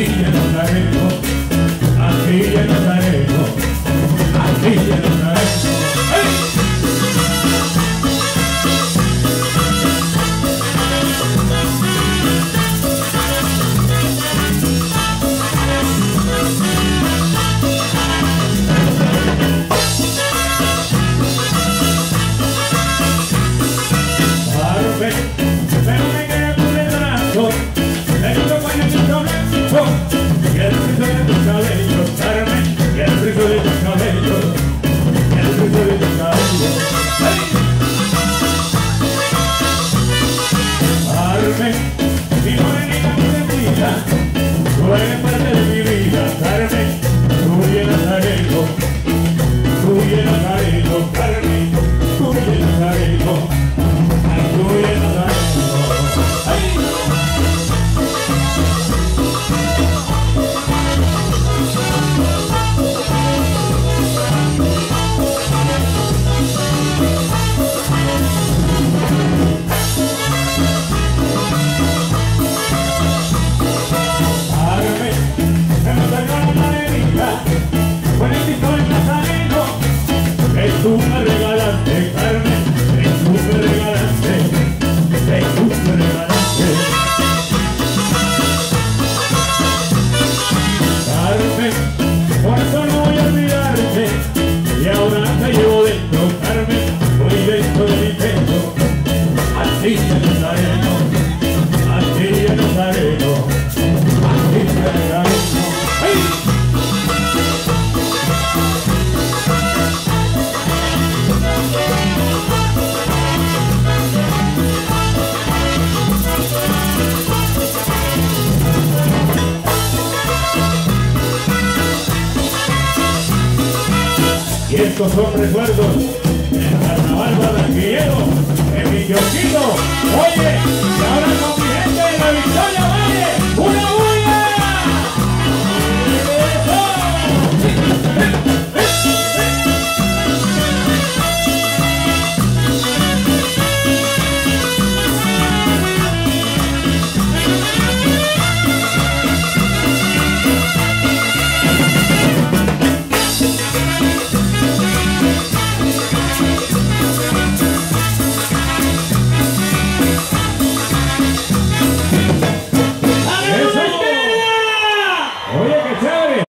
ya no Nazareno, aquí ya no Nazareno, aquí ya no Nazareno. Pero me quedé con el brazo, tengo pañuelito blanco, y el rizo de tus cabellos, Carmen, y el rizo de tus cabellos, y el rizo de tus cabellos. Carmen, mi morenita consentida, tú eres parte de mi vida, Carmen, tú y el Nazareno, tú y el Nazareno, Carmen, tú y el Nazareno. Tú me regalaste, Carmen, tú me regalaste, tú me regalaste. Carmen, por eso no voy a olvidarte, y ahora te llevo dentro, Carmen, voy dentro de mi pecho. Así ya no Nazareno, así ya no Nazareno, así ya no Nazareno. ¡Ay! Y estos son recuerdos del carnaval barranquillero, de mi kiosquito. Oye.